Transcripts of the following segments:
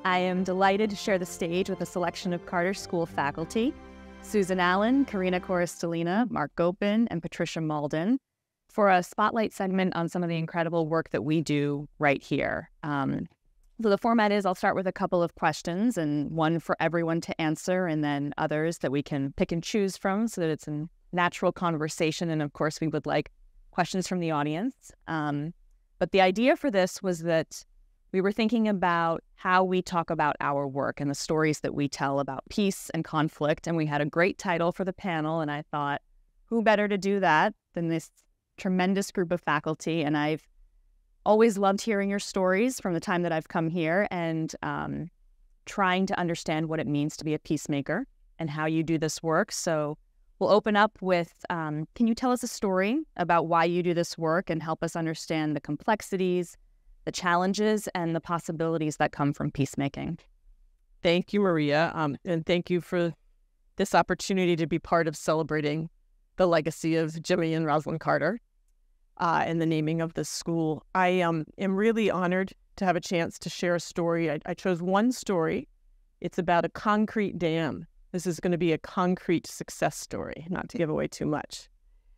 I am delighted to share the stage with a selection of Carter School faculty, Susan Allen, Karina Correstelina, Mark Gopin, and Patricia Malden, for a spotlight segment on some of the incredible work that we do right here. So the format is I'll start with a couple of questions, and one for everyone to answer, and then others that we can pick and choose from so that it's a natural conversation. And of course, we would like questions from the audience. But the idea for this was that we were thinking about how we talk about our work and the stories that we tell about peace and conflict. And we had a great title for the panel, and I thought, who better to do that than this tremendous group of faculty? And I've always loved hearing your stories from the time that I've come here and trying to understand what it means to be a peacemaker and how you do this work. So we'll open up with, can you tell us a story about why you do this work and help us understand the complexities, the challenges, and the possibilities that come from peacemaking? Thank you, Maria, and thank you for this opportunity to be part of celebrating the legacy of Jimmy and Rosalynn Carter and the naming of this school. I am really honored to have a chance to share a story. I chose one story. It's about a concrete dam. This is going to be a concrete success story, not to give away too much.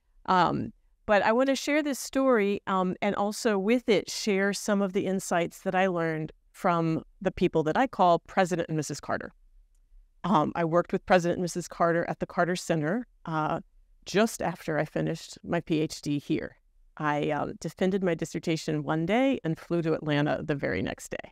But I want to share this story and also with it share some of the insights that I learned from the people that I call President and Mrs. Carter. I worked with President and Mrs. Carter at the Carter Center just after I finished my PhD here. I defended my dissertation one day and flew to Atlanta the very next day.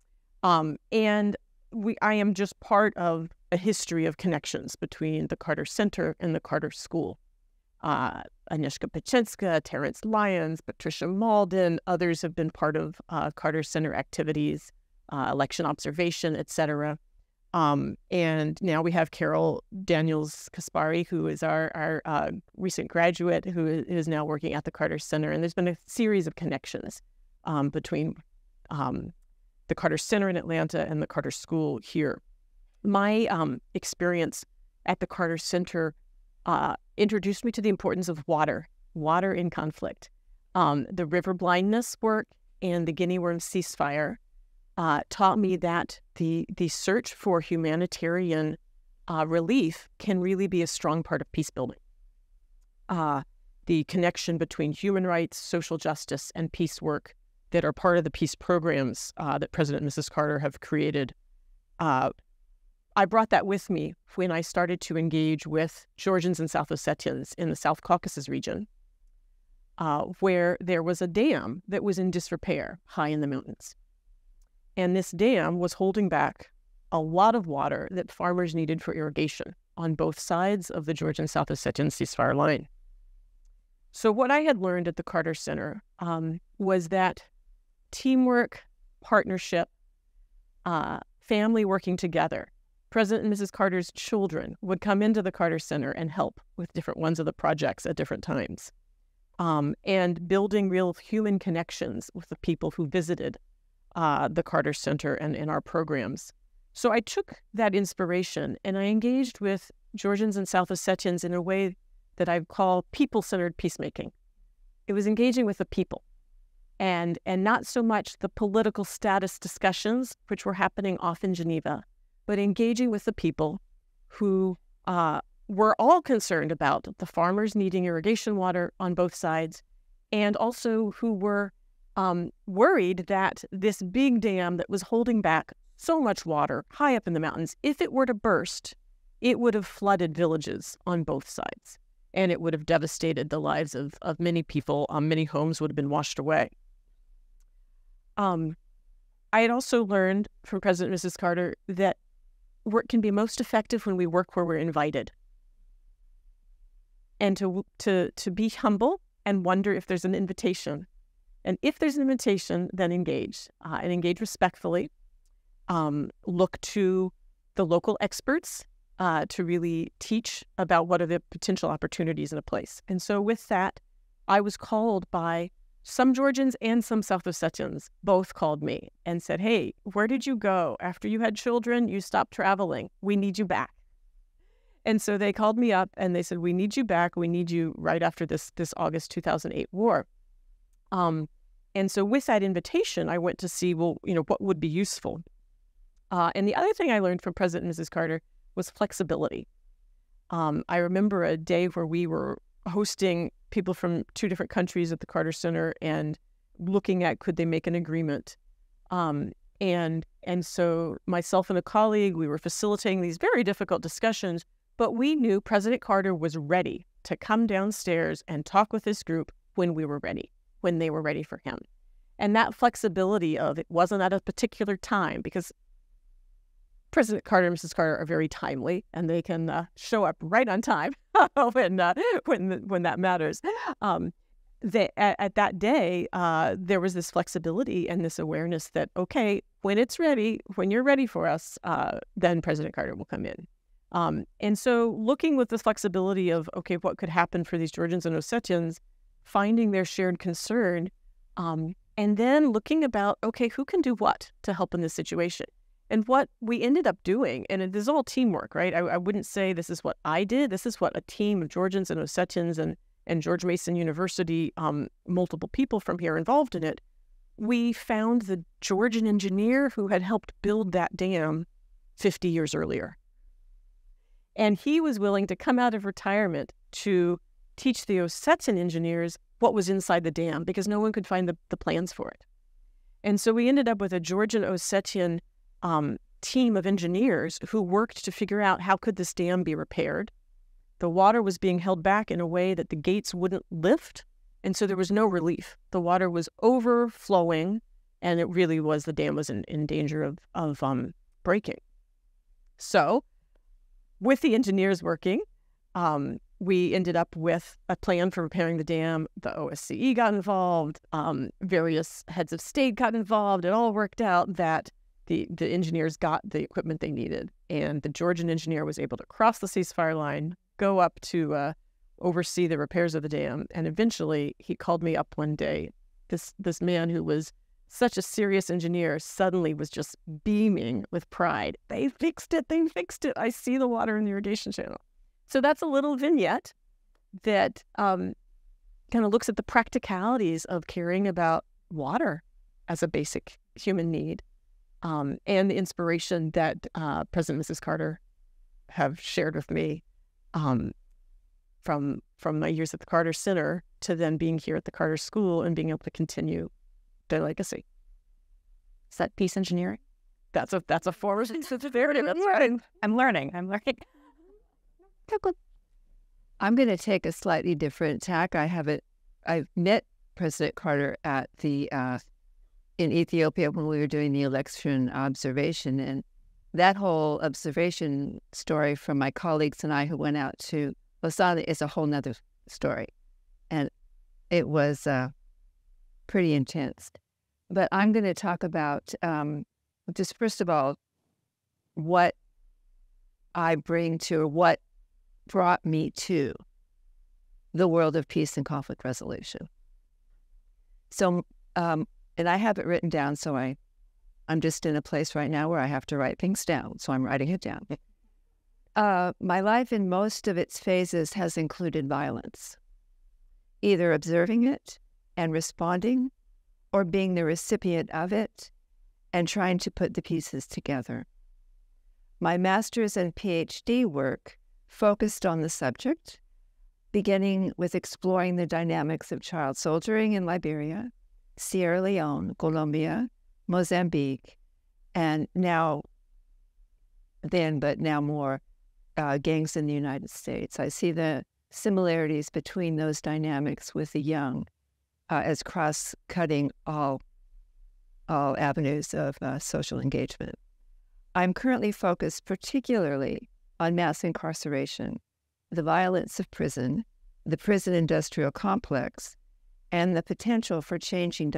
I am just part of a history of connections between the Carter Center and the Carter School. Agnieszka Paczenska, Terrence Lyons, Patricia Malden, others have been part of Carter Center activities, election observation, etc. And now we have Carol Daniels-Kaspari, who is our recent graduate, who is now working at the Carter Center. And there's been a series of connections between the Carter Center in Atlanta and the Carter School here. My experience at the Carter Center introduced me to the importance of water in conflict. The river blindness work and the guinea worm ceasefire taught me that the search for humanitarian relief can really be a strong part of peace building. The connection between human rights, social justice, and peace work that are part of the peace programs that President and Mrs. Carter have created. I brought that with me when I started to engage with Georgians and South Ossetians in the South Caucasus region, where there was a dam that was in disrepair high in the mountains. And this dam was holding back a lot of water that farmers needed for irrigation on both sides of the Georgian South Ossetian ceasefire line. So what I had learned at the Carter Center was that teamwork, partnership, family working together. President and Mrs. Carter's children would come into the Carter Center and help with different ones of the projects at different times. And building real human connections with the people who visited the Carter Center and in our programs. So I took that inspiration and I engaged with Georgians and South Ossetians in a way that I call people-centered peacemaking. It was engaging with the people and not so much the political status discussions, which were happening off in Geneva, but engaging with the people who were all concerned about the farmers needing irrigation water on both sides, and also who were worried that this big dam that was holding back so much water high up in the mountains, if it were to burst, it would have flooded villages on both sides, and it would have devastated the lives of many people. Many homes would have been washed away. I had also learned from President and Mrs. Carter that work can be most effective when we work where we're invited. And to be humble and wonder if there's an invitation. And if there's an invitation, then engage, and engage respectfully. Look to the local experts to really teach about what are the potential opportunities in a place. And so with that, I was called by some Georgians and some South Ossetians. Both called me and said, hey, where did you go? After you had children, you stopped traveling. We need you back. And so they called me up and they said, we need you back. We need you right after this August 2008 war. And so with that invitation, I went to see, well, what would be useful. And the other thing I learned from President and Mrs. Carter was flexibility. I remember a day where we were hosting people from 2 different countries at the Carter Center and looking at could they make an agreement. And so myself and a colleague, we were facilitating these very difficult discussions, but we knew President Carter was ready to come downstairs and talk with this group when we were ready, when they were ready for him. And that flexibility of it wasn't at a particular time, because President Carter and Mrs. Carter are very timely, and they can show up right on time when that matters. At that day, there was this flexibility and this awareness that, okay, when it's ready, when you're ready for us, then President Carter will come in. And so looking with the flexibility of, okay, what could happen for these Georgians and Ossetians, finding their shared concern, and then looking about, okay, who can do what to help in this situation? And what we ended up doing, and it is all teamwork, right? I wouldn't say this is what I did. This is what a team of Georgians and Ossetians and George Mason University, multiple people from here involved in it. We found the Georgian engineer who had helped build that dam 50 years earlier. And he was willing to come out of retirement to teach the Ossetian engineers what was inside the dam, because no one could find the plans for it. And so we ended up with a Georgian Ossetian team of engineers who worked to figure out how could this dam be repaired. The water was being held back in a way that the gates wouldn't lift, and so there was no relief. The water was overflowing, and it really was, the dam was in danger of breaking. So with the engineers working, we ended up with a plan for repairing the dam. The OSCE got involved. Various heads of state got involved. It all worked out that the engineers got the equipment they needed, and the Georgian engineer was able to cross the ceasefire line, go up to oversee the repairs of the dam, and eventually he called me up one day. This man who was such a serious engineer suddenly was just beaming with pride. They fixed it. They fixed it. I see the water in the irrigation channel. So that's a little vignette that kind of looks at the practicalities of caring about water as a basic human need, and the inspiration that President and Mrs. Carter have shared with me from my years at the Carter Center to then being here at the Carter School and being able to continue their legacy. Is that peace engineering? That's a form of sincerity. That's right. I'm learning. I'm going to take a slightly different tack. I've met President Carter at in Ethiopia when we were doing the election observation, and that whole observation story from my colleagues and I who went out to Rozell is a whole nother story, and it was pretty intense. But I'm going to talk about just first of all what I bring to, or what brought me to the world of peace and conflict resolution. So, and I have it written down, so I'm just in a place right now where I have to write things down, so I'm writing it down. My life in most of its phases has included violence, either observing it and responding, or being the recipient of it and trying to put the pieces together. My master's and PhD work focused on the subject, beginning with exploring the dynamics of child soldiering in Liberia, Sierra Leone, Colombia, Mozambique, and now more, gangs in the United States. I see the similarities between those dynamics with the young as cross-cutting all avenues of social engagement. I'm currently focused particularly on mass incarceration, the violence of prison, the prison industrial complex, and the potential for changing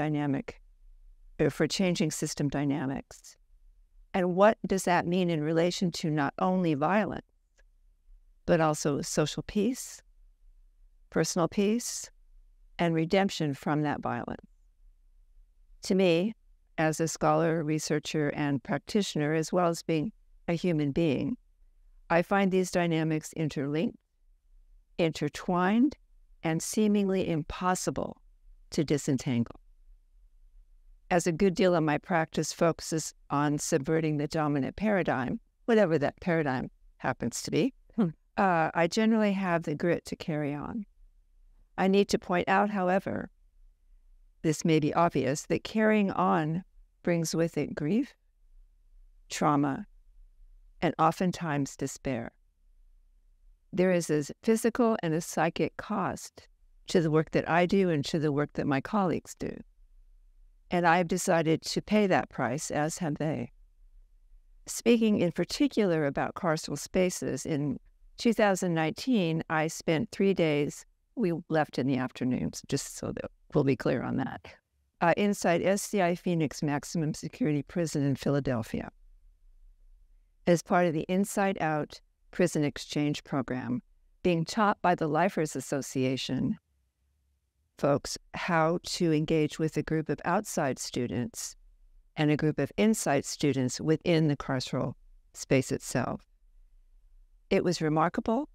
system dynamics. And what does that mean in relation to not only violence, but also social peace, personal peace, and redemption from that violence? To me, as a scholar, researcher, and practitioner, as well as being a human being, I find these dynamics interlinked, intertwined, and seemingly impossible to disentangle. as a good deal of my practice focuses on subverting the dominant paradigm, whatever that paradigm happens to be, I generally have the grit to carry on. I need to point out, however, this may be obvious, that carrying on brings with it grief, trauma, and oftentimes despair. There is a physical and a psychic cost to the work that I do and to the work that my colleagues do. And I've decided to pay that price, as have they. Speaking in particular about carceral spaces, in 2019, I spent 3 days, we left in the afternoons, just so that we'll be clear on that, inside SCI Phoenix Maximum Security Prison in Philadelphia, as part of the Inside Out Prison Exchange Program, being taught by the Lifers Association folks how to engage with a group of outside students and a group of inside students within the carceral space itself. It was remarkable,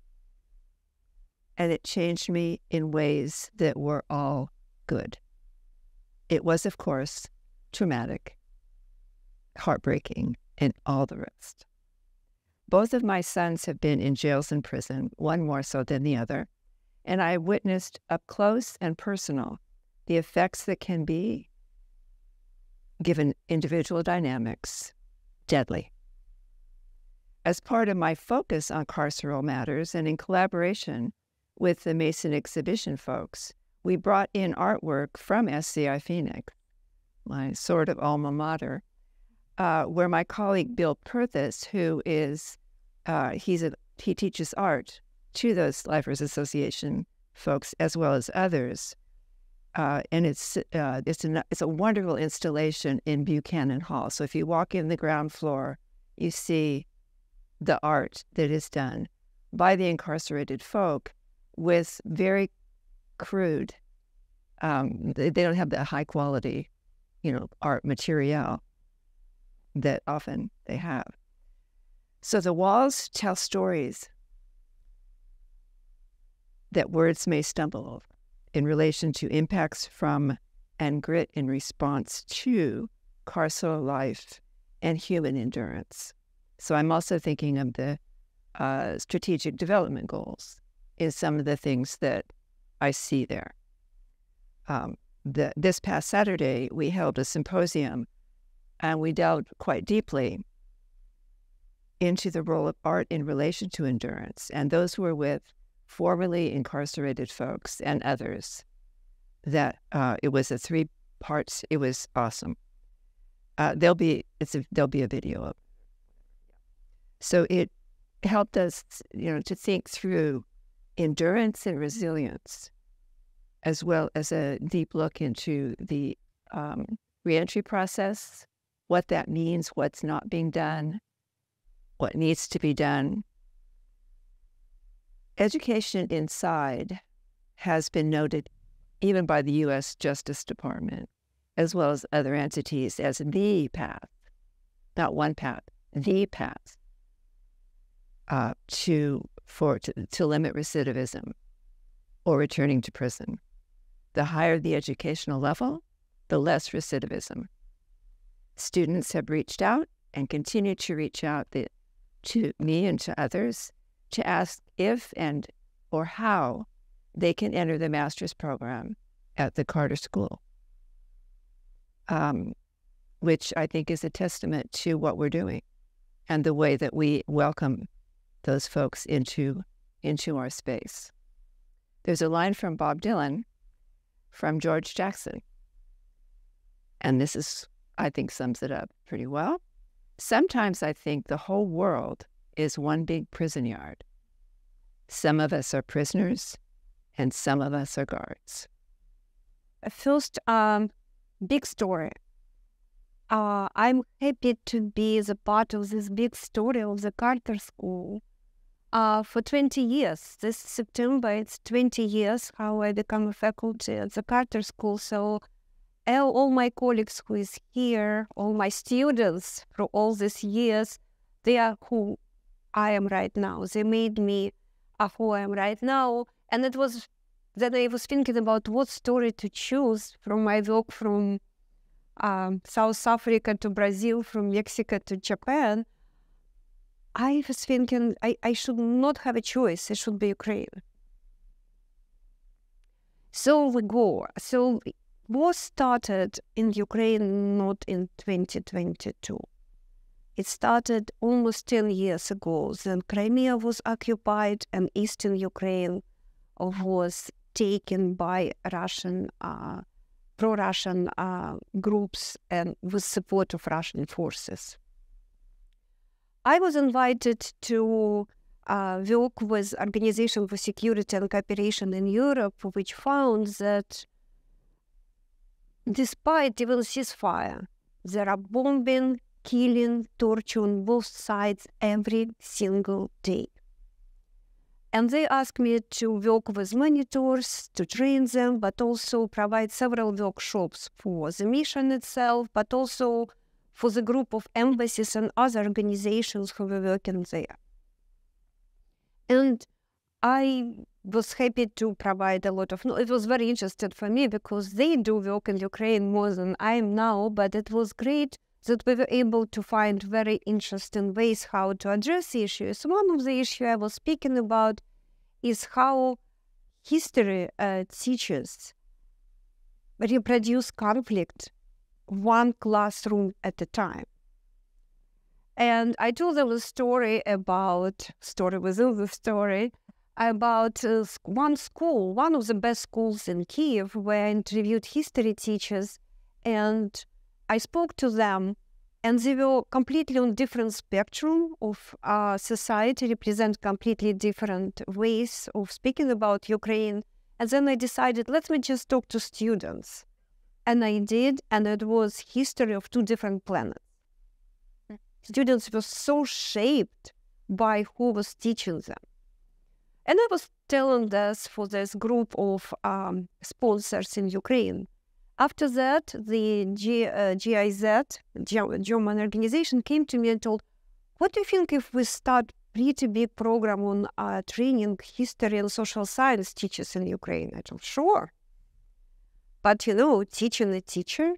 and it changed me in ways that were all good. It was, of course, traumatic, heartbreaking, and all the rest. Both of my sons have been in jails and prison, one more so than the other, and I witnessed up close and personal the effects that can be, given individual dynamics, deadly. As part of my focus on carceral matters and in collaboration with the Mason exhibition folks, we brought in artwork from SCI Phoenix, my sort of alma mater, where my colleague Bill Perthis, who is, he teaches art to those Lifers Association folks as well as others, and it's a wonderful installation in Buchanan Hall. So if you walk in the ground floor, you see the art that is done by the incarcerated folk with very crude. They don't have the high quality, art material that often they have. So the walls tell stories that words may stumble over in relation to impacts from and grit in response to carceral life and human endurance. So I'm also thinking of the strategic development goals in some of the things that I see there. This past Saturday, we held a symposium, and we delved quite deeply into the role of art in relation to endurance, and those were with formerly incarcerated folks and others. That it was a 3 parts. It was awesome. There'll be a video of it. So it helped us, to think through endurance and resilience, as well as a deep look into the reentry process, what that means, what's not being done, what needs to be done. Education inside has been noted even by the U.S. Justice Department, as well as other entities, as the path, not one path, the path to limit recidivism or returning to prison. The higher the educational level, the less recidivism. Students have reached out and continue to reach out to me and to others to ask if and or how they can enter the master's program at the Carter School, which I think is a testament to what we're doing and the way that we welcome those folks into our space. There's a line from Bob Dylan from George Jackson, and this is, I think, sums it up pretty well. Sometimes I think the whole world is one big prison yard. Some of us are prisoners, and some of us are guards. First, big story. I'm happy to be the part of this big story of the Carter School. For 20 years, this September, it's 20 years how I become a faculty at the Carter School. So all my colleagues who is here, all my students for all these years, they are who I am right now. They made me who I am right now. And it was then I was thinking about what story to choose from my work from South Africa to Brazil, from Mexico to Japan, I was thinking I should not have a choice. It should be Ukraine. So we go. So war started in Ukraine not in 2022. It started almost 10 years ago. Then Crimea was occupied and eastern Ukraine was taken by Russian, pro-Russian groups and with support of Russian forces. I was invited to work with Organization for Security and Cooperation in Europe, which found that despite even ceasefire, there are bombing, killing, torture on both sides every single day. And they asked me to work with monitors, to train them, but also provide several workshops for the mission itself, but also for the group of embassies and other organizations who were working there. And I was happy to provide a lot of... It was very interesting for me because they do work in Ukraine more than I am now, but it was great that we were able to find very interesting ways how to address issues. One of the issues I was speaking about is how history teachers reproduce conflict one classroom at a time. And I told them a story within the story, about one school, one of the best schools in Kiev, where I interviewed history teachers, and I spoke to them, and they were completely on different spectrum of society, represent completely different ways of speaking about Ukraine. And then I decided, let me just talk to students. And I did, and it was history of two different planets. Students were so shaped by who was teaching them. And I was telling this for this group of sponsors in Ukraine. After that, the GIZ, German organization, came to me and told, what do you think if we start pretty big program on training history and social science teachers in Ukraine? I told, sure. But, teaching a teacher?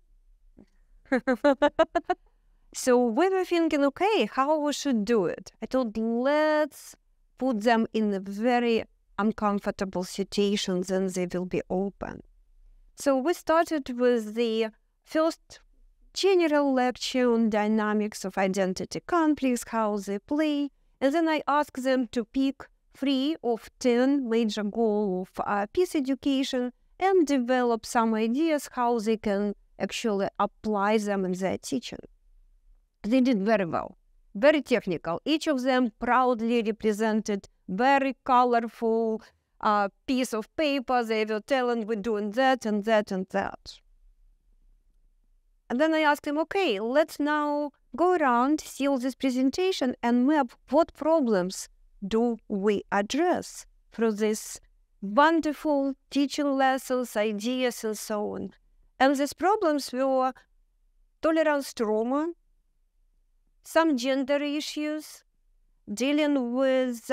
So we were thinking, okay, how we should do it? I told, let's put them in a very uncomfortable situations and they will be open. So we started with the first general lecture on dynamics of identity conflicts, how they play, and then I asked them to pick 3 of 10 major goals of peace education and develop some ideas how they can actually apply them in their teaching. They did very well, very technical. Each of them proudly represented very colorful piece of paper. They were telling we're doing that and that and that. And then I asked them, okay, let's now go around, see all this presentation and map what problems do we address through this wonderful teaching lessons, ideas, and so on. And these problems were tolerance trauma, some gender issues, dealing with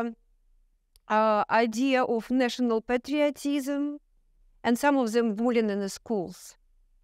idea of national patriotism, and some of them bullying in the schools.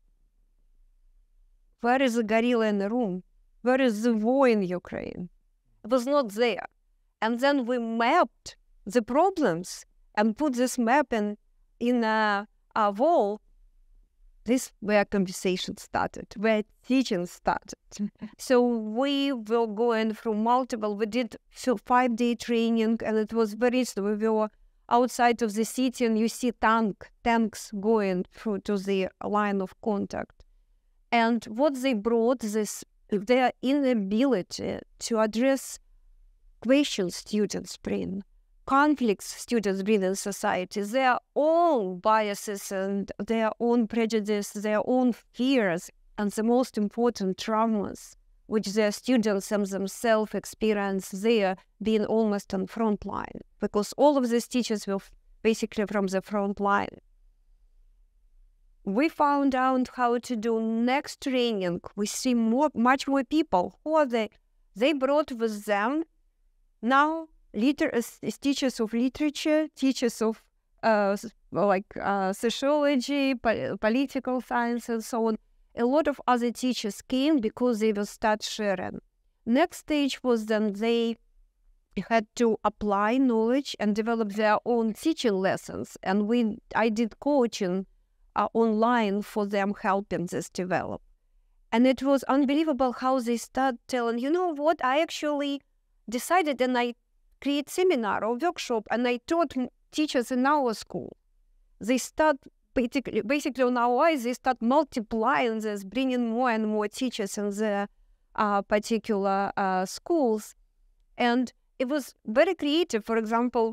Where is the gorilla in the room? Where is the war in Ukraine? It was not there. And then we mapped the problems and put this map in a wall. This where conversation started, where teaching started. So we were going through we did 5-day training, and it was very interesting. We were outside of the city, and you see tanks going through to the line of contact. And what they brought, their inability to address questions students bring, conflicts students bring in society, their own biases and their own prejudice, their own fears, and the most important traumas, which their students and themselves experience there, being almost on front line, because all of these teachers were basically from the front line. We found out how to do next training. We see much more people. Who are they? They brought with them now teachers of literature, teachers of sociology, political science, and so on. a lot of other teachers came because they will start sharing. Next stage was then they had to apply knowledge and develop their own teaching lessons. And I did coaching online for them, helping this develop. And it was unbelievable how they start telling, you know what, I actually decided and I create seminar or workshop and I taught teachers in our school. They start basically on our eyes, they start multiplying this, bringing more and more teachers in their particular schools. And it was very creative. For example,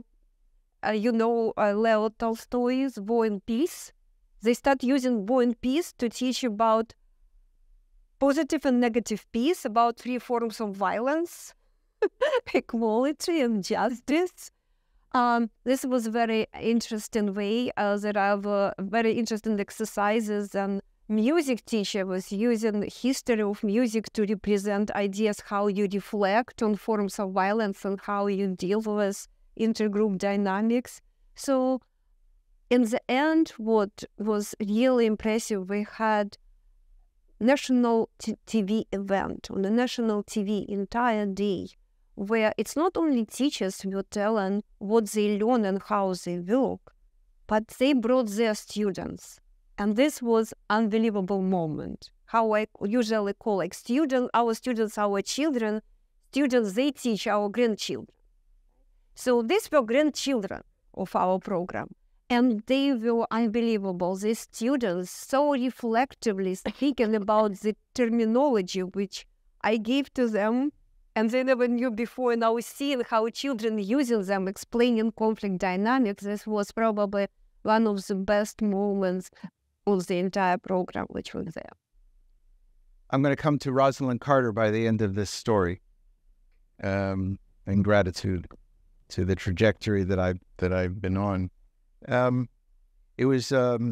Leo Tolstoy's War and Peace. They start using War and Peace to teach about positive and negative peace, about 3 forms of violence, equality and justice. This was a very interesting way. There are very interesting exercises, and music teacher was using history of music to represent ideas how you reflect on forms of violence and how you deal with intergroup dynamics. So in the end, what was really impressive, we had national TV event on the national TV entire day, where it's not only teachers were telling what they learn and how they work, but they brought their students. And this was unbelievable moment. How I usually call our students, our children, students, they teach our grandchildren. So these were grandchildren of our program. And they were unbelievable. These students so reflectively speaking about the terminology which I gave to them, and they never knew before. Now seeing how children using them, explaining conflict dynamics, this was probably one of the best moments of the entire program which was there. I'm going to come to Rosalynn Carter by the end of this story, in gratitude to the trajectory that I've been on. It was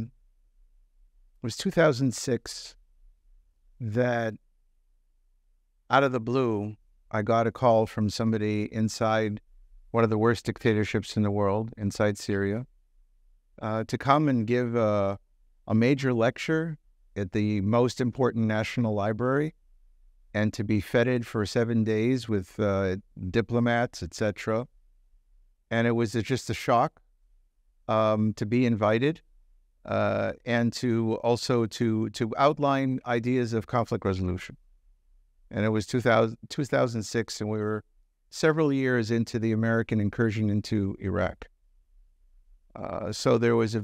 2006 that out of the blue, I got a call from somebody inside one of the worst dictatorships in the world, inside Syria, to come and give a major lecture at the most important national library and to be feted for 7 days with diplomats, etc. And it was just a shock to be invited and to also to outline ideas of conflict resolution. And it was 2006, and we were several years into the American incursion into Iraq. So there was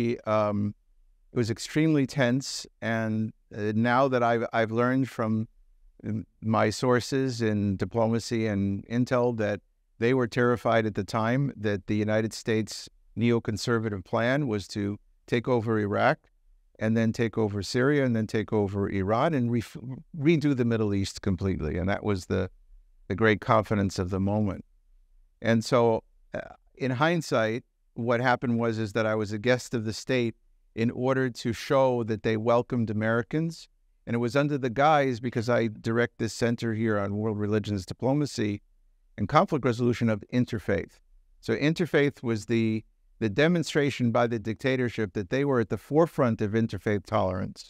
it was extremely tense. And now that I've learned from my sources in diplomacy and intel that they were terrified at the time that the United States neoconservative plan was to take over Iraq and then take over Syria and then take over Iran and redo the Middle East completely. And that was the great confidence of the moment. And so in hindsight, what happened is that I was a guest of the state in order to show that they welcomed Americans. And it was under the guise, because I direct this center here on world religions diplomacy and conflict resolution, of interfaith. So interfaith was the demonstration by the dictatorship that they were at the forefront of interfaith tolerance,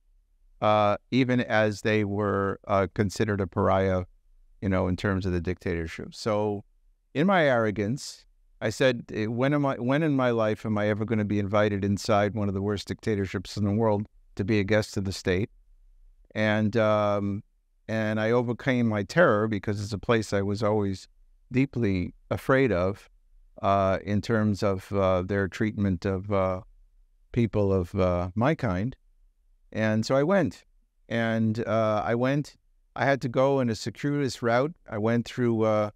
even as they were considered a pariah, in terms of the dictatorship. So in my arrogance, I said, when in my life am I ever going to be invited inside one of the worst dictatorships in the world to be a guest of the state? And I overcame my terror, because it's a place I was always deeply afraid of in terms of their treatment of people of my kind. And so I went. And I had to go in a circuitous route. I went through,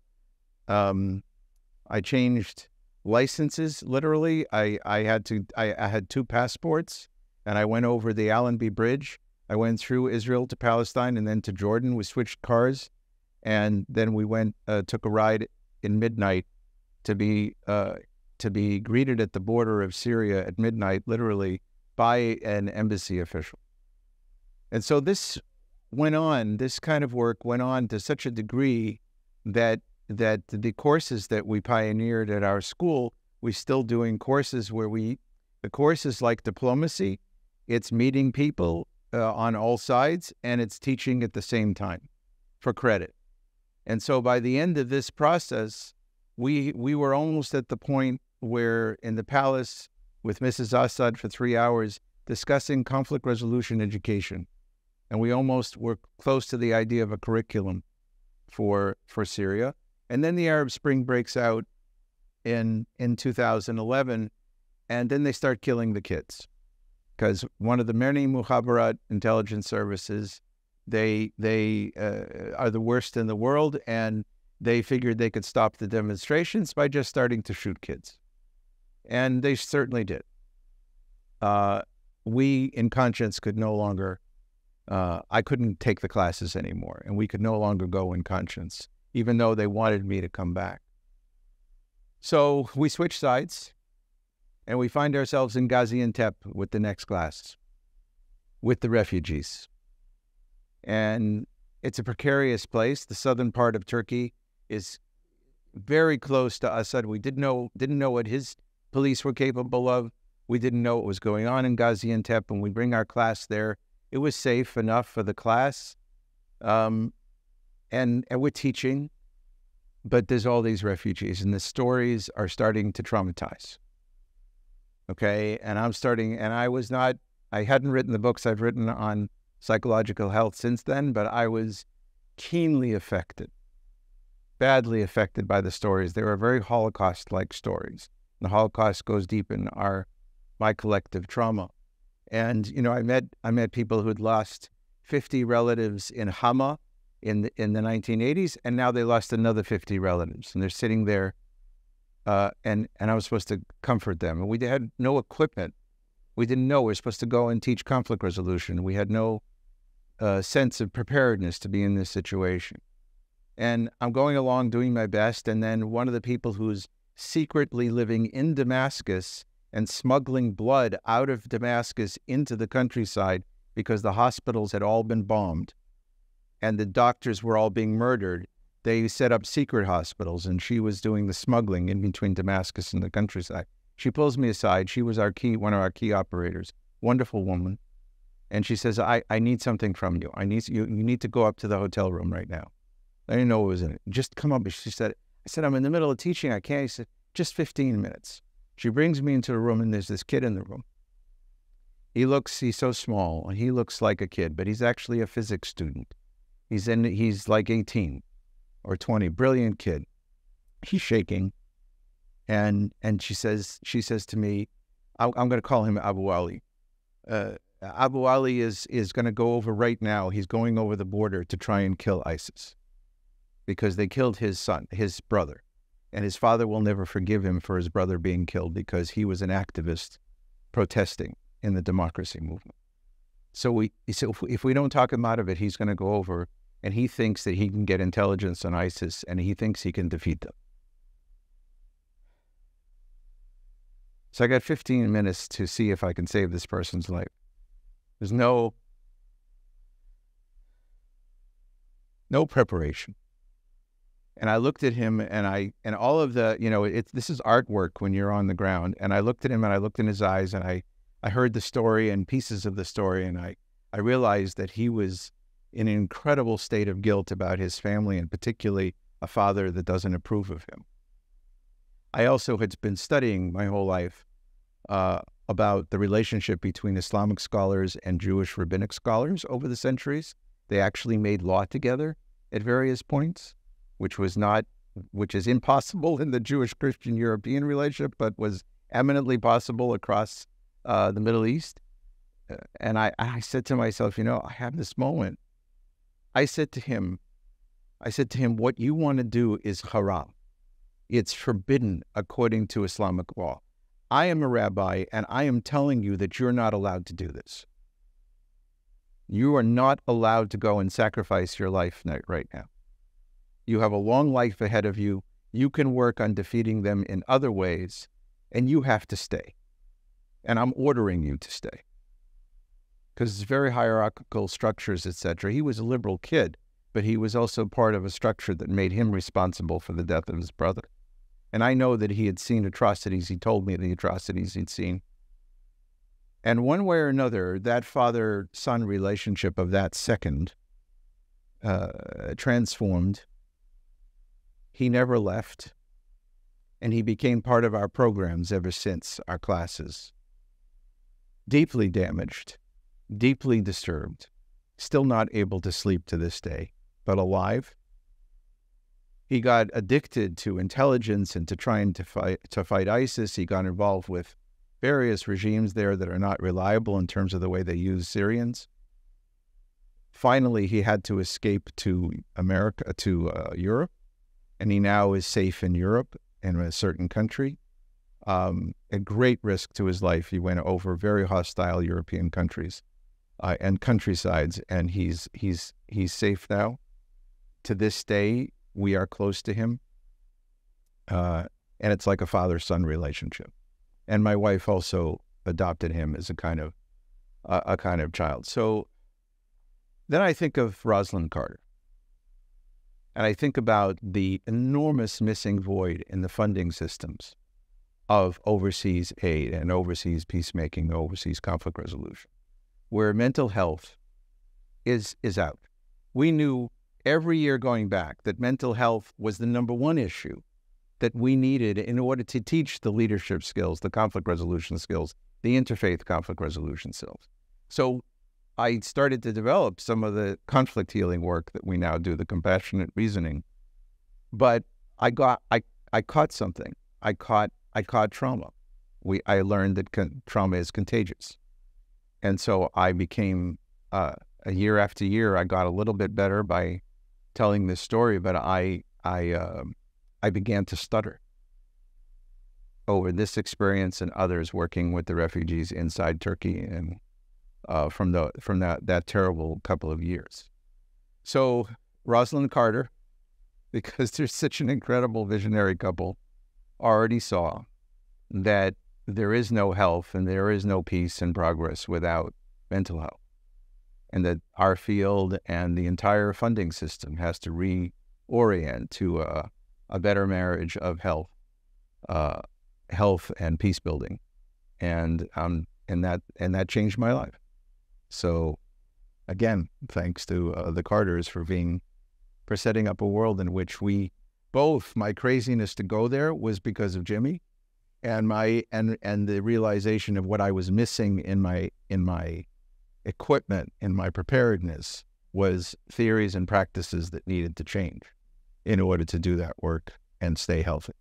I changed licenses, literally. I had 2 passports, and I went over the Allenby Bridge. I went through Israel to Palestine and then to Jordan. We switched cars, and then we took a ride in midnight to be greeted at the border of Syria at midnight, literally, by an embassy official. And so this kind of work went on to such a degree that the courses that we pioneered at our school, we're still doing courses where the course is like diplomacy. It's meeting people on all sides, and it's teaching at the same time for credit. And so by the end of this process, we were almost at the point where in the palace with Mrs. Assad for 3 hours discussing conflict resolution education. And we almost were close to the idea of a curriculum for Syria. And then the Arab Spring breaks out in 2011, and then they start killing the kids. Because one of the many Mukhabarat intelligence services, they are the worst in the world, and they figured they could stop the demonstrations by just starting to shoot kids. And they certainly did. We, in conscience, could no longer, I couldn't take the classes anymore, and we could no longer go in conscience, even though they wanted me to come back. So we switched sides, and we find ourselves in Gaziantep with the next class, with the refugees. And it's a precarious place. The southern part of Turkey is very close to Assad. We didn't know what his police were capable of. We didn't know what was going on in Gaziantep, and we bring our class there. It was safe enough for the class, and we're teaching, but there's all these refugees, and the stories are starting to traumatize. Okay, and I hadn't written the books I've written on psychological health since then, but I was keenly affected, badly affected by the stories. They were very Holocaust-like stories. The Holocaust goes deep in my collective trauma. And, you know, I met people who had lost 50 relatives in Hama in the 1980s, and now they lost another 50 relatives. And they're sitting there, and I was supposed to comfort them. And we had no equipment. We didn't know we were supposed to go and teach conflict resolution. We had no sense of preparedness to be in this situation. And I'm going along doing my best, and then one of the people who's secretly living in Damascus and smuggling blood out of Damascus into the countryside because the hospitals had all been bombed and the doctors were all being murdered. They set up secret hospitals, and she was doing the smuggling in between Damascus and the countryside. She pulls me aside. She was one of our key operators, wonderful woman. And she says, I need something from you. You need to go up to the hotel room right now. I didn't know what was in it. Just come up. She said, I said, I'm in the middle of teaching. I can't. She said, just 15 minutes. She brings me into a room, and there's this kid in the room. He's so small. He looks like a kid, but he's actually a physics student. He's like 18 or 20, brilliant kid. He's shaking. And she says to me, I'm going to call him Abu Ali. Abu Ali is going to go over right now. He's going over the border to try and kill ISIS because they killed his brother. And his father will never forgive him for his brother being killed because he was an activist protesting in the democracy movement. So if we don't talk him out of it, he's going to go over, and he thinks that he can get intelligence on ISIS, and he thinks he can defeat them. So I got 15 minutes to see if I can save this person's life. There's no preparation. And I looked at him, and all of the, this is artwork when you're on the ground. And I looked at him, and I looked in his eyes, and I heard the story and pieces of the story, and I realized that he was in an incredible state of guilt about his family, and particularly a father that doesn't approve of him. I also had been studying my whole life about the relationship between Islamic scholars and Jewish rabbinic scholars over the centuries. They actually made law together at various points, which is impossible in the Jewish-Christian-European relationship, but was eminently possible across the Middle East. And I said to myself, I have this moment. I said to him, what you want to do is haram. It's forbidden according to Islamic law. I am a rabbi, and I am telling you that you're not allowed to do this. You are not allowed to go and sacrifice your life right now. You have a long life ahead of you. You can work on defeating them in other ways, and you have to stay. And I'm ordering you to stay. Because it's very hierarchical structures, etc. He was a liberal kid, but he was also part of a structure that made him responsible for the death of his brother. And I know that he had seen atrocities. He told me the atrocities he'd seen. And one way or another, that father-son relationship of that second transformed. He never left, and he became part of our programs ever since, our classes. Deeply damaged, deeply disturbed, still not able to sleep to this day, but alive. He got addicted to intelligence and to trying to fight ISIS. He got involved with various regimes there that are not reliable in terms of the way they use Syrians. Finally, he had to escape to America, to Europe, and he now is safe in Europe in a certain country. At great risk to his life, he went over very hostile European countries and countrysides, and he's safe now. To this day, we are close to him, and it's like a father-son relationship. And my wife also adopted him as a kind of child. So then I think of Rosalynn Carter, and I think about the enormous missing void in the funding systems of overseas aid and overseas peacemaking, overseas conflict resolution, where mental health is out. We knew every year going back that mental health was the number one issue that we needed in order to teach the leadership skills, the conflict resolution skills, the interfaith conflict resolution skills. So I started to develop some of the conflict healing work that we now do, the compassionate reasoning. But I caught something. I caught trauma. I learned that trauma is contagious. And so I became, a year after year, I got a little bit better by telling this story, but I began to stutter over this experience and others working with the refugees inside Turkey and from that terrible couple of years. So Rosalynn Carter, because they're such an incredible visionary couple, already saw that there is no health and there is no peace and progress without mental health, and that our field and the entire funding system has to reorient to a better marriage of health and peace building, and that changed my life. So, again, thanks to the Carters for setting up a world in which my craziness to go there was because of Jimmy, and the realization of what I was missing in my equipment, in my preparedness, was theories and practices that needed to change in order to do that work and stay healthy.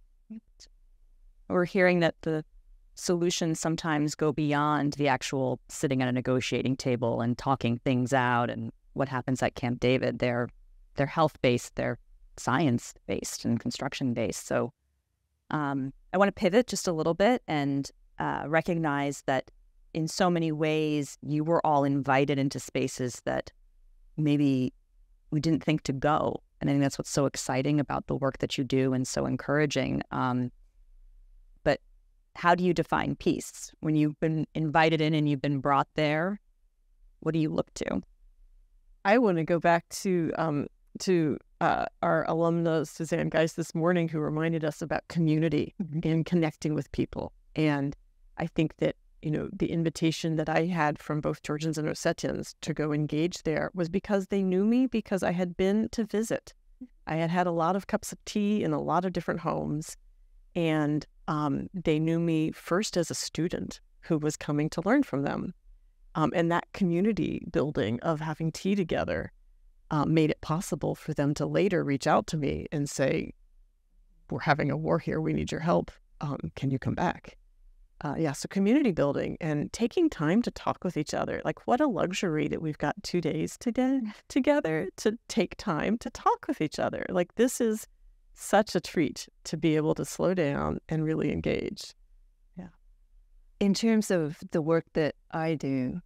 We're hearing that the solutions sometimes go beyond the actual sitting at a negotiating table and talking things out and what happens at Camp David. They're health-based, they're science-based and construction-based. So I want to pivot just a little bit and recognize that in so many ways you were all invited into spaces that maybe we didn't think to go. And I think that's what's so exciting about the work that you do and so encouraging. But how do you define peace? When you've been invited in and you've been brought there, what do you look to? I want to go back to our alumna, Suzanne Geis, this morning, who reminded us about community and connecting with people. And I think that, the invitation that I had from both Georgians and Ossetians to go engage there was because they knew me, because I had been to visit. I had had a lot of cups of tea in a lot of different homes, and they knew me first as a student who was coming to learn from them. And that community building of having tea together made it possible for them to later reach out to me and say, we're having a war here, we need your help. Can you come back? So community building and taking time to talk with each other. Like, what a luxury that we've got 2 days to get together to take time to talk with each other. Like, this is such a treat to be able to slow down and really engage. Yeah. In terms of the work that I do,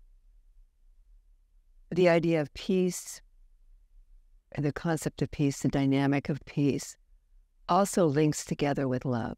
the idea of peace and the concept of peace, the dynamic of peace, also links together with love.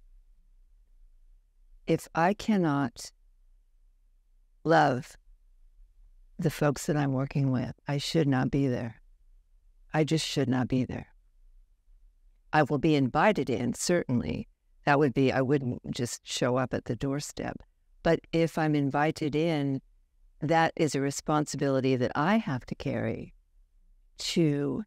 If I cannot love the folks that I'm working with, I should not be there. I just should not be there. I will be invited in, certainly. That would be, I wouldn't just show up at the doorstep. But if I'm invited in, that is a responsibility that I have to carry to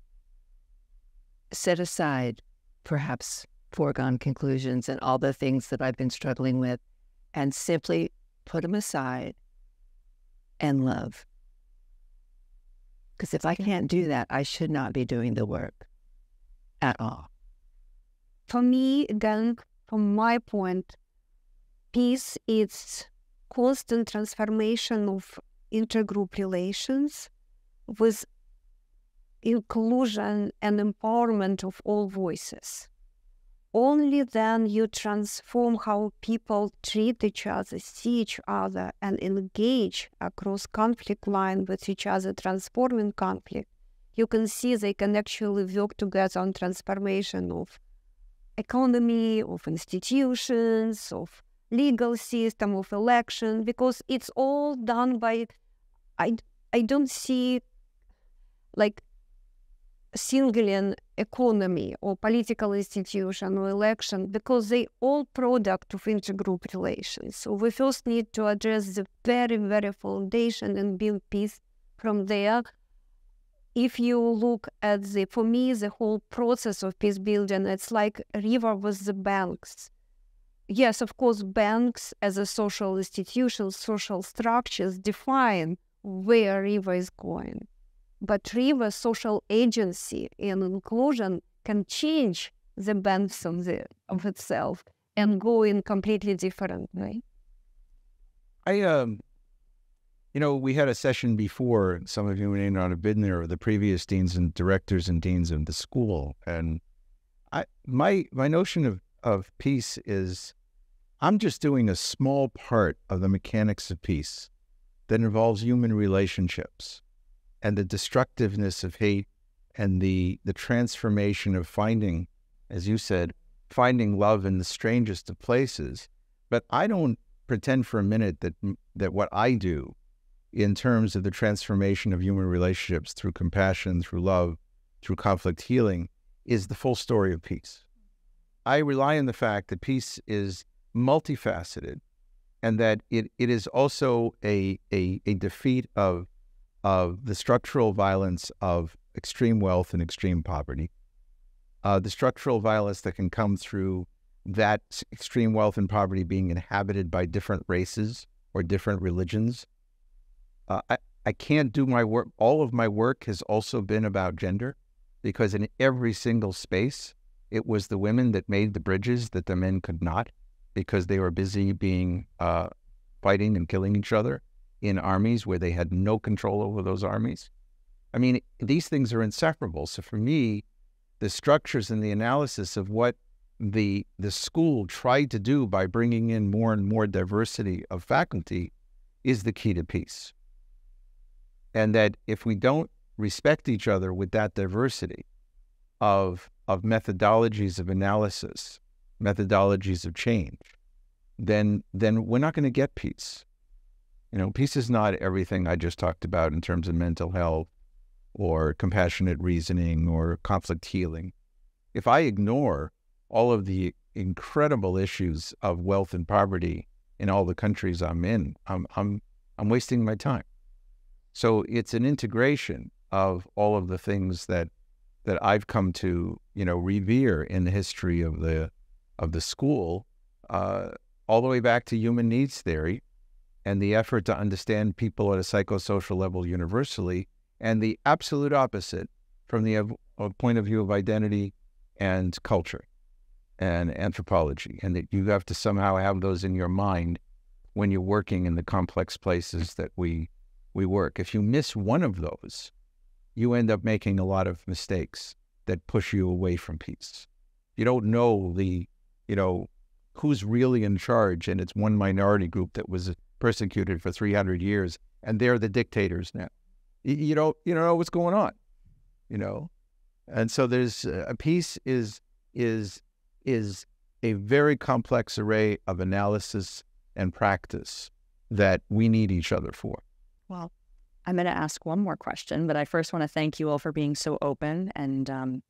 set aside perhaps foregone conclusions and all the things that I've been struggling with and simply put them aside and love. Because if I can't do that, I should not be doing the work at all. For me, again, from my point, peace is constant transformation of intergroup relations with inclusion and empowerment of all voices. Only then you transform how people treat each other, see each other, and engage across conflict line with each other, transforming conflict. You can see they can actually work together on transformation of economy, of institutions, of legal system, of election, because it's all done by, I don't see like singling economy or political institution or election, because they all product of intergroup relations. So we first need to address the very, very foundation and build peace from there. If you look at for me, the whole process of peace building, it's like a river with the banks. Yes, of course, banks as a social institution, social structures define where a river is going. But river social agency and inclusion can change the banks of itself and go in completely different way. We had a session before, some of you may not have been there, the previous deans and directors and deans of the school. And my notion of peace is I'm just doing a small part of the mechanics of peace that involves human relationships and the destructiveness of hate and the transformation of finding, as you said, finding love in the strangest of places. But I don't pretend for a minute that what I do in terms of the transformation of human relationships through compassion, through love, through conflict healing, is the full story of peace. I rely on the fact that peace is multifaceted and that it is also a defeat of the structural violence of extreme wealth and extreme poverty, the structural violence that can come through that extreme wealth and poverty being inhabited by different races or different religions. I can't do my work. All of my work has also been about gender, because in every single space, it was the women that made the bridges that the men could not, because they were busy fighting and killing each other in armies where they had no control over those armies. I mean, these things are inseparable. So for me, the structures and the analysis of what the school tried to do by bringing in more and more diversity of faculty is the key to peace. And that if we don't respect each other with that diversity of methodologies of analysis, methodologies of change, then we're not going to get peace. Peace is not everything I just talked about in terms of mental health or compassionate reasoning or conflict healing. If I ignore all of the incredible issues of wealth and poverty in all the countries I'm in, I'm wasting my time. So it's an integration of all of the things that I've come to, revere in the history of the school, all the way back to human needs theory and the effort to understand people at a psychosocial level universally, and the absolute opposite from the point of view of identity and culture and anthropology, and that you have to somehow have those in your mind when you're working in the complex places that we work. If you miss one of those, you end up making a lot of mistakes that push you away from peace. You don't know who's really in charge, and it's one minority group that was persecuted for 300 years, and they're the dictators now. You don't know what's going on, And so there's peace is a very complex array of analysis and practice that we need each other for. Well, I'm going to ask one more question, but I first want to thank you all for being so open and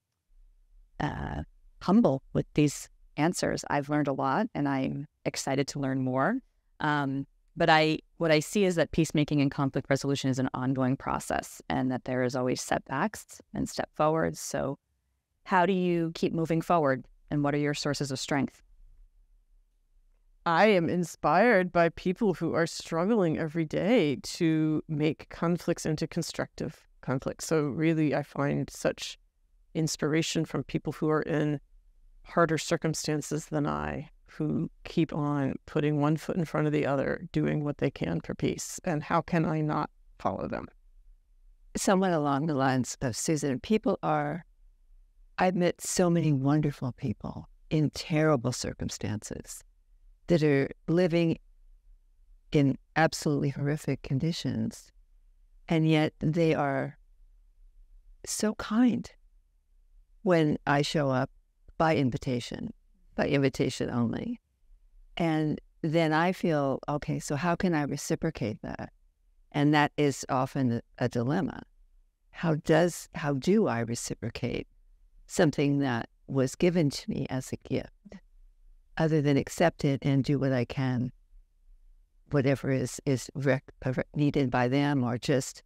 humble with these answers. I've learned a lot, and I'm excited to learn more. But what I see is that peacemaking and conflict resolution is an ongoing process, and that there is always setbacks and step forwards. So how do you keep moving forward, and what are your sources of strength? I am inspired by people who are struggling every day to make conflicts into constructive conflicts. So really, I find such inspiration from people who are in harder circumstances than I, who keep on putting one foot in front of the other, doing what they can for peace. And how can I not follow them? Somewhat along the lines of Susan, I've met so many wonderful people in terrible circumstances that are living in absolutely horrific conditions, and yet they are so kind when I show up by invitation only. And then I feel, okay, so how can I reciprocate that? And that is often a dilemma. How do I reciprocate something that was given to me as a gift, other than accept it and do what I can, whatever is needed by them, or just,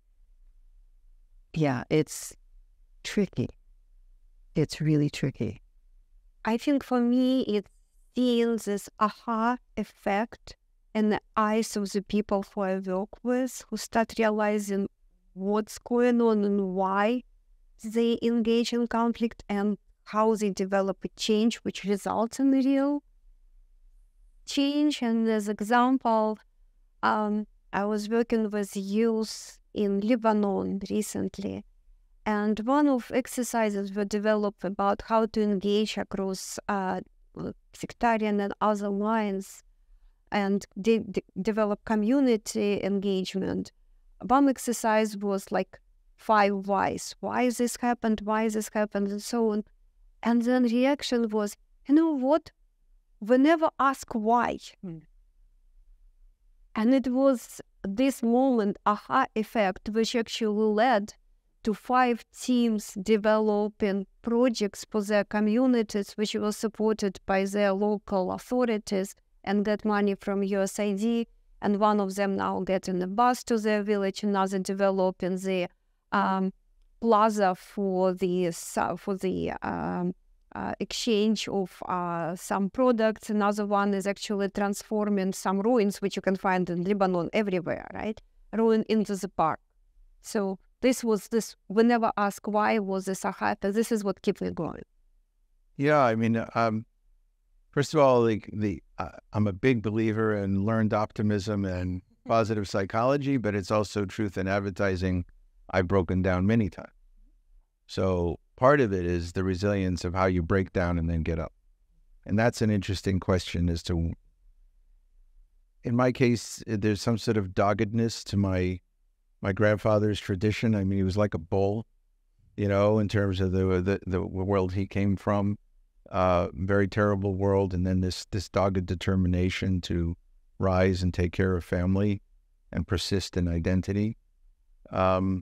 it's tricky. It's really tricky. I think for me, it's seeing this aha effect in the eyes of the people who I work with, who start realizing what's going on and why they engage in conflict and how they develop a change which results in real change. And as example, I was working with youth in Lebanon recently, and one of exercises were developed about how to engage across sectarian and other lines and develop community engagement. One exercise was like 5 whys. Why this happened, and so on. And then reaction was, you know what? We never ask why. And it was this moment, aha effect, which actually led to 5 teams developing projects for their communities, which were supported by their local authorities and get money from USAID. And one of them now getting a bus to their village, another developing the plaza for the exchange of some products. Another one is actually transforming some ruins, which you can find in Lebanon everywhere, right? Ruin into the park. So we never ask why was this aha, but this is what keeps me going. Yeah, I mean, first of all, I'm a big believer in learned optimism and positive psychology, but it's also truth in advertising I've broken down many times. So part of it is the resilience of how you break down and then get up. And that's an interesting question as to, in my case, there's some sort of doggedness to my grandfather's tradition. I mean, he was like a bull, in terms of the world he came from, very terrible world. And then this dogged determination to rise and take care of family and persist in identity. I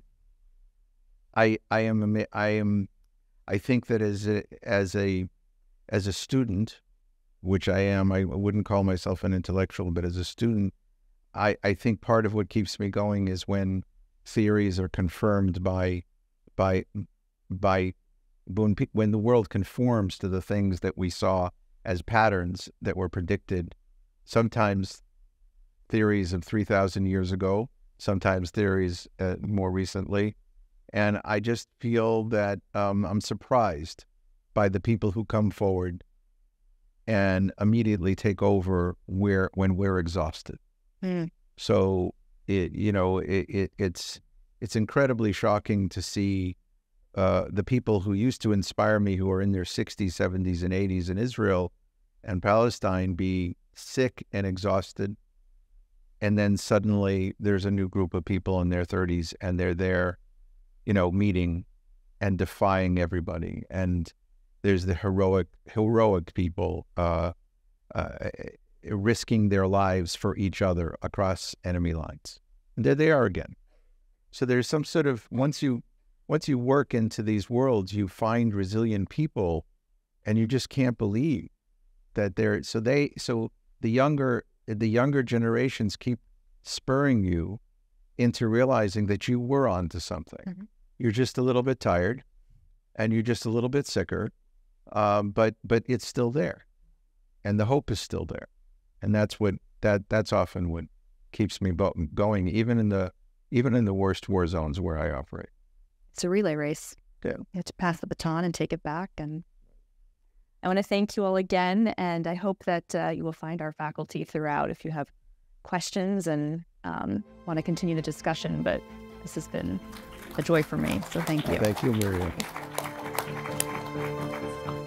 think that as a student, which I am, I wouldn't call myself an intellectual, but as a student, I think part of what keeps me going is when theories are confirmed when the world conforms to the things that we saw as patterns that were predicted, sometimes theories of 3,000 years ago, sometimes theories more recently. And I just feel that I'm surprised by the people who come forward and immediately take over when we're exhausted. So it's incredibly shocking to see the people who used to inspire me, who are in their 60s, 70s, and 80s in Israel and Palestine, be sick and exhausted. And then suddenly there's a new group of people in their 30s, and they're there, meeting and defying everybody. And there's the heroic people risking their lives for each other across enemy lines. And there they are again. So there's some sort of, once you work into these worlds, you find resilient people, and you just can't believe that so the younger the younger generations keep spurring you into realizing that you were onto something. Mm-hmm. You're just a little bit tired, and you're just a little bit sicker, but it's still there, and the hope is still there, and that's often what keeps me going, even in the worst war zones where I operate. It's a relay race. Yeah. You have to pass the baton and take it back. And I want to thank you all again, and I hope that you will find our faculty throughout if you have questions and want to continue the discussion. But this has been a joy for me, so thank you. Thank you, Miriam.